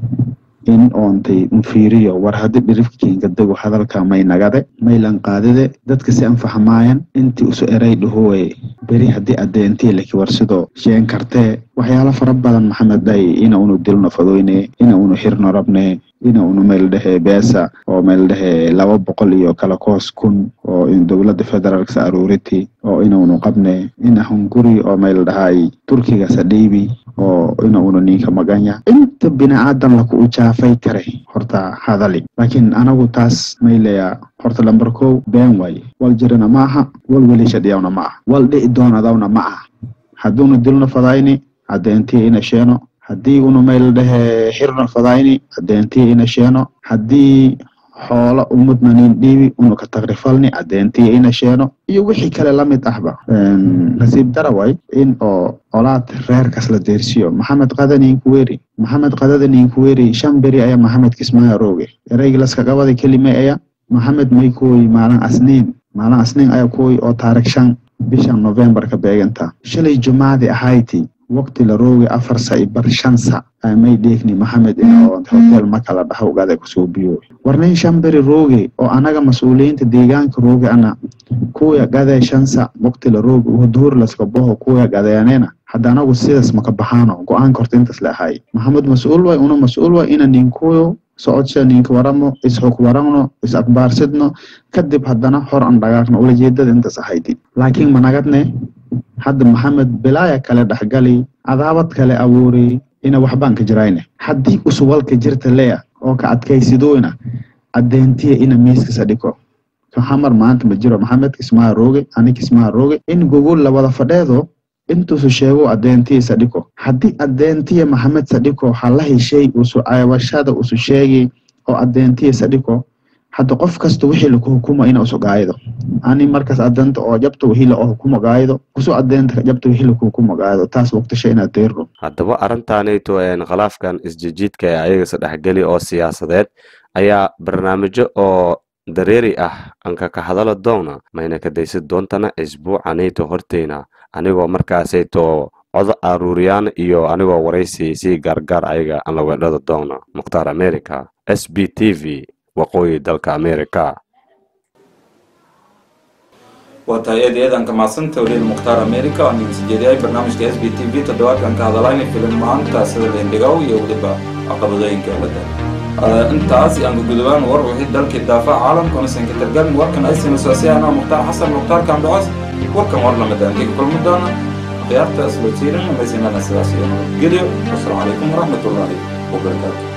in oontay fiiriyo war haddii dhirifkiinka dago hadalka may nagade maylan qaadide dadka si aan fahmaayan intii usu eray dhahowe beri haddii adeentay laki war sidoo sheen kartee waxyaalo fara badan maxamed day ina unu dilno fadoyne ina unu xirno rabne ina unu meel dhehe beesa oo meel dhehe 200 iyo kala koos kun oo in dowladda federaalka sa aruuriti oo ina unu qabne ina hunguri oo meel dhahay turkiga sadhiibi oo ina unu ninka maganya inta bini'aadan la ku jaafay kare horta hadali laakiin anagu taas mayleya horta lambar 1 been way wal jirana maaha wal wali shadiyawna maaha wal dhii doonadawna maaha hadduu dilno fadayni adeentay ina sheeno haddii unu meel dhehe xirno fadayni adeentay ina sheeno haddii xoolo ummadna nin dhiibi unu ka tagrifalni adeentay ina sheeno iyo wixii kale la mid ahba nasiib daraway in oo olaad reerkas la deersiyo maxamed qadani kuweeri shamberi ayaa maxamed kismaayo rooge erayga laska qabada kelime ayaa maxamed may kooy maalin asniin ayaa kooy oo taariikh 5 bisha November ka beeganta shalay jumaadi ahayti waqti la rooge 4 saac bar 5 saac ay may deegni maxamed in oo hotel makala dhaxaw gaada ku soo biyo warnay shamberi rooge oo anaga mas'uuliyiinta deegaanka rooge ana kuwa gaada 5 saac waqti la rooge oo duur la iska baho kuwa gaadayaneena hadda anagu sidaas ma ka baxaano go'aan kortintas la ahay maxamed mas'uul way una mas'uul way ina ninkuyo socodka ninka waramo isxog warano is akbaarsidno kadib haddana hor aan dhagaaqno ula jeedada intaas ahayd laakiin managadne hadda maxamed bilaaya kale dhaxgali cadaabad kale abuuri ina waxbaan ka jirayne haddii usuwalka jirta leeya oo ka adkaysidooyna adeentiya ina miiska sadhiko xamar maanta ma jiro maxamed kismaa rooge ani kismaa rooge in gogol la wada fadheedo intuu su sheego adeentiya sadhiko haddii adeentiya maxamed sadhiko halla heshay usu aybashada usu sheegi oo adeentiya sadhiko hadda qof kasta wixii la hukumo ina usu gaaydo ani markaas adeenta oo jabta wixii la hukumo gaaydo usu adeenta jabta wixii la hukumo gaaydo taas waqti ina deerno haddaba arintaanayto khilaafkan isjijiidka ee ayaga sadhexgali oo siyaasadeed ayaa barnaamijyo oo dareeri ah anka ka hadalo doona mayna ka daysid doontana isbuucanayto horteyna anigoo markaasayto cod aruuriyaan iyo anigoo waraysi si gaargaar ayaga aan la weedhada doona mukhtaar america SBTV waqooyi dalka America وتأييداً كما سنت ولي المختار أمريكا أن يسجلي برنامج SBTV تدوات كان كهذا فيلم معن تأثير الإنديغو يولبا أقبضين كهذا أنت عاسي أن جدوان وروحي دلك الدافع عالم كون سنك ترجم وكان أيسي مسوسي أنا مختار حسن مختار كان بعض وكان ورنا مدان ديك كل مدانا خيارت أسلوتيرن وميسينا نسلاسي جديو والسلام عليكم ورحمة الله وبركاته